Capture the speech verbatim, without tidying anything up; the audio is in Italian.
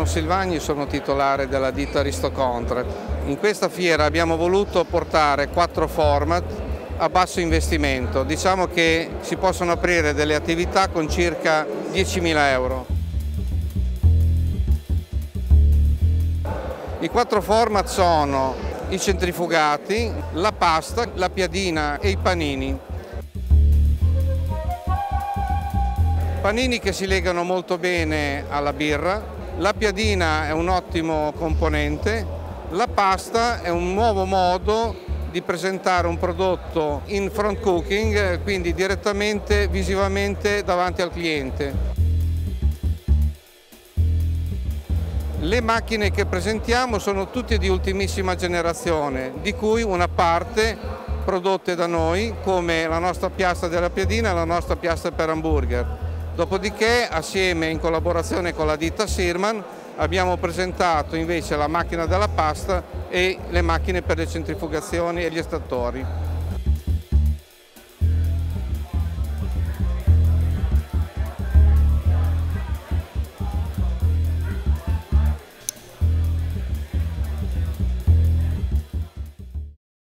Stefano Silvagni, sono titolare della ditta Aristocontract. In questa fiera abbiamo voluto portare quattro format a basso investimento. Diciamo che si possono aprire delle attività con circa diecimila euro. I quattro format sono i centrifugati, la pasta, la piadina e i panini. Panini che si legano molto bene alla birra, la piadina è un ottimo componente, la pasta è un nuovo modo di presentare un prodotto in front cooking, quindi direttamente, visivamente davanti al cliente. Le macchine che presentiamo sono tutte di ultimissima generazione, di cui una parte prodotte da noi, come la nostra piastra della piadina e la nostra piastra per hamburger. Dopodiché, assieme in collaborazione con la ditta Sirman, abbiamo presentato invece la macchina della pasta e le macchine per le centrifugazioni e gli estrattori.